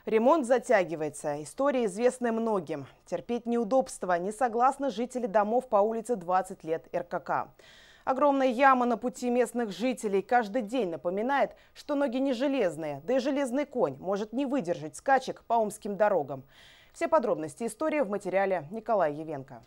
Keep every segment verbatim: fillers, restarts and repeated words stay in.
Ремонт затягивается. История известна многим. Терпеть неудобства не согласны жители домов по улице двадцать лет эр ка ка. Огромная яма на пути местных жителей каждый день напоминает, что ноги не железные, да и железный конь может не выдержать скачек по омским дорогам. Все подробности истории в материале Николая Евенко.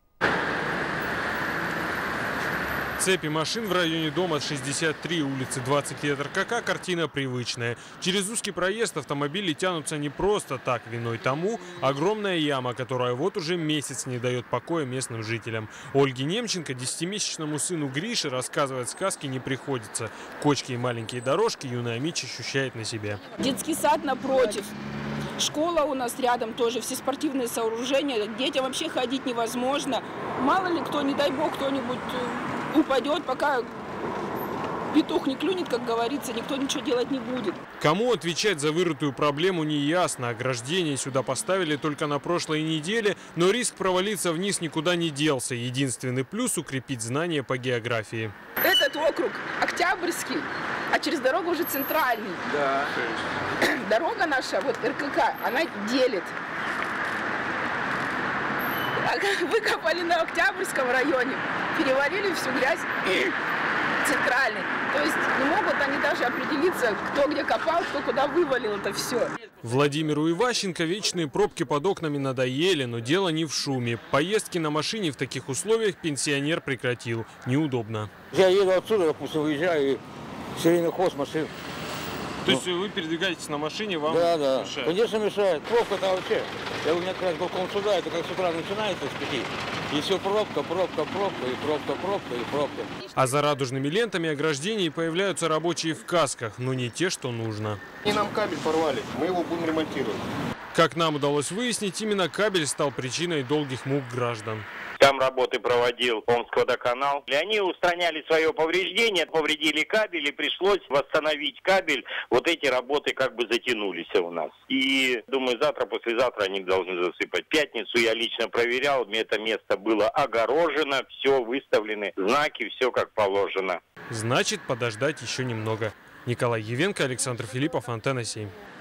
Цепи машин в районе дома шестьдесят три, улицы двадцать лет эр ка ка, картина привычная. Через узкий проезд автомобили тянутся не просто так, виной тому огромная яма, которая вот уже месяц не дает покоя местным жителям. Ольге Немченко, десятимесячному сыну Грише, рассказывать сказки не приходится. Кочки и маленькие дорожки юная Мич ощущает на себе. Детский сад напротив. Школа у нас рядом тоже, все спортивные сооружения. Детям вообще ходить невозможно. Мало ли кто, не дай бог, кто-нибудь упадет, пока петух не клюнет, как говорится, никто ничего делать не будет. Кому отвечать за вырытую проблему не ясно. Ограждение сюда поставили только на прошлой неделе, но риск провалиться вниз никуда не делся. Единственный плюс – укрепить знания по географии. Этот округ Октябрьский, а через дорогу уже центральный. Да. Дорога наша, вот эр ка ка, она делит. Выкопали на Октябрьском районе, перевалили всю грязь центральный. То есть не могут они даже определиться, кто где копал, кто куда вывалил это все. Владимиру Иващенко вечные пробки под окнами надоели, но дело не в шуме. Поездки на машине в таких условиях пенсионер прекратил. Неудобно. Я еду отсюда, допустим, выезжаю, и все время хвост машин. То есть вы передвигаетесь на машине, вам да, да. мешает? Конечно, мешает. Пробка-то вообще. Я у меня как раз балкон сюда, это как с утра начинается с пяти. И все пробка, пробка, пробка, и пробка, пробка, и пробка. А за радужными лентами ограждений появляются рабочие в касках, но не те, что нужно. И нам кабель порвали, мы его будем ремонтировать. Как нам удалось выяснить, именно кабель стал причиной долгих мук граждан. Там работы проводил Омскводоканал. И они устраняли свое повреждение, повредили кабель, и пришлось восстановить кабель. Вот эти работы как бы затянулись у нас. И думаю, завтра, послезавтра они должны засыпать. В пятницу я лично проверял, это место было огорожено, все выставлены, знаки, все как положено. Значит, подождать еще немного. Николай Евенко, Александр Филиппов, Антенна семь.